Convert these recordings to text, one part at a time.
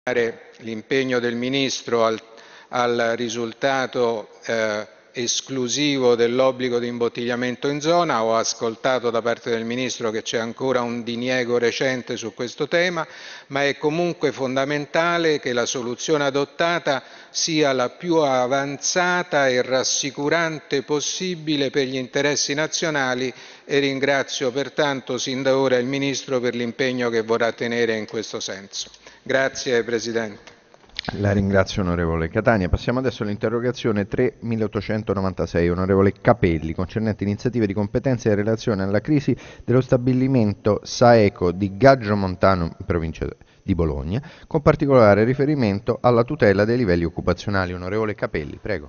l'impegno del Ministro al risultato esclusivo dell'obbligo di imbottigliamento in zona. Ho ascoltato da parte del Ministro che c'è ancora un diniego recente su questo tema, ma è comunque fondamentale che la soluzione adottata sia la più avanzata e rassicurante possibile per gli interessi nazionali e ringrazio pertanto sin da ora il Ministro per l'impegno che vorrà tenere in questo senso. Grazie Presidente. La ringrazio onorevole Catania. Passiamo adesso all'interrogazione 3896, onorevole Capelli, concernente iniziative di competenza in relazione alla crisi dello stabilimento Saeco di Gaggio Montano, in provincia di Bologna, con particolare riferimento alla tutela dei livelli occupazionali. Onorevole Capelli, prego.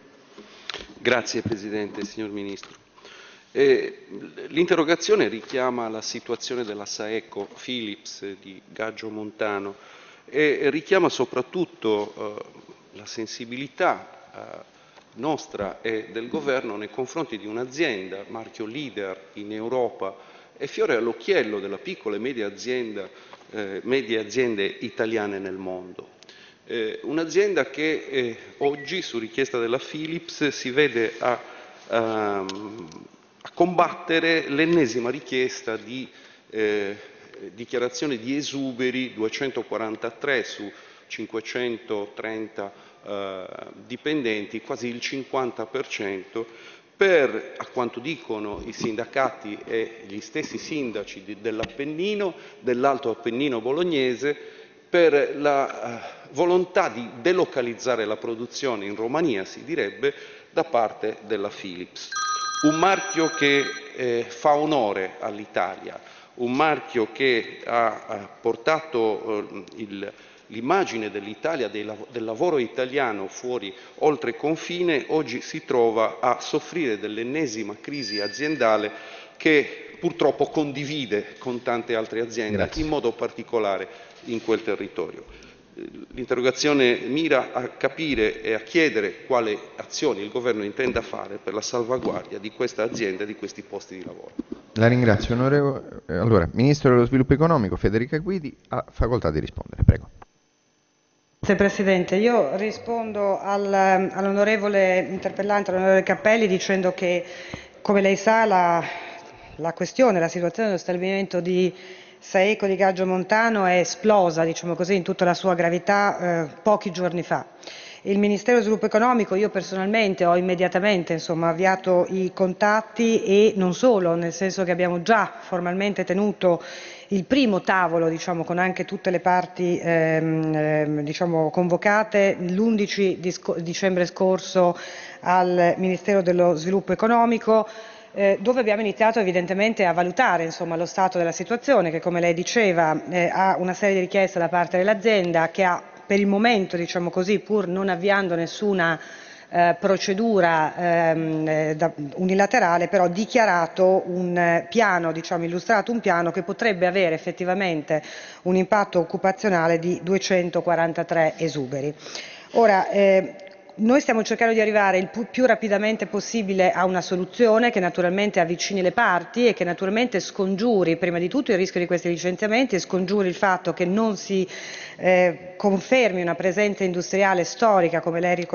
Grazie Presidente, signor Ministro. L'interrogazione richiama la situazione della Saeco Philips di Gaggio Montano e richiama soprattutto la sensibilità nostra e del Governo nei confronti di un'azienda, marchio leader in Europa e fiore all'occhiello della piccola e medie aziende italiane nel mondo. Un'azienda che oggi, su richiesta della Philips, si vede a combattere l'ennesima richiesta di dichiarazione di esuberi, 243 su 530 dipendenti, quasi il 50%, per, a quanto dicono i sindacati e gli stessi sindaci dell'Appennino, dell'Alto Appennino bolognese, per la volontà di delocalizzare la produzione in Romania, si direbbe, da parte della Philips. Un marchio che fa onore all'Italia, un marchio che ha portato l'immagine dell'Italia, del lavoro italiano fuori oltre confine, oggi si trova a soffrire dell'ennesima crisi aziendale che purtroppo condivide con tante altre aziende, Grazie. in modo particolare in quel territorio. L'interrogazione mira a capire e a chiedere quali azioni il Governo intenda fare per la salvaguardia di questa azienda e di questi posti di lavoro. La ringrazio, onorevole. Allora, Ministro dello Sviluppo Economico Federica Guidi ha facoltà di rispondere. Prego. Grazie Presidente, io rispondo all'onorevole interpellante, all'onorevole Cappelli, dicendo che, come lei sa, la questione, la situazione dello stabilimento di Saeco di Gaggio Montano è esplosa, diciamo così, in tutta la sua gravità pochi giorni fa. Il Ministero dello Sviluppo Economico, io personalmente ho immediatamente avviato i contatti e non solo, nel senso che abbiamo già formalmente tenuto il primo tavolo, con anche tutte le parti convocate l'11 dicembre scorso al Ministero dello Sviluppo Economico, dove abbiamo iniziato evidentemente a valutare lo stato della situazione che, come lei diceva, ha una serie di richieste da parte dell'azienda che ha per il momento, pur non avviando nessuna procedura unilaterale, però dichiarato un piano, illustrato un piano che potrebbe avere effettivamente un impatto occupazionale di 243 esuberi. Ora, noi stiamo cercando di arrivare il più rapidamente possibile a una soluzione che naturalmente avvicini le parti e che naturalmente scongiuri prima di tutto il rischio di questi licenziamenti e scongiuri il fatto che non si confermi una presenza industriale storica, come lei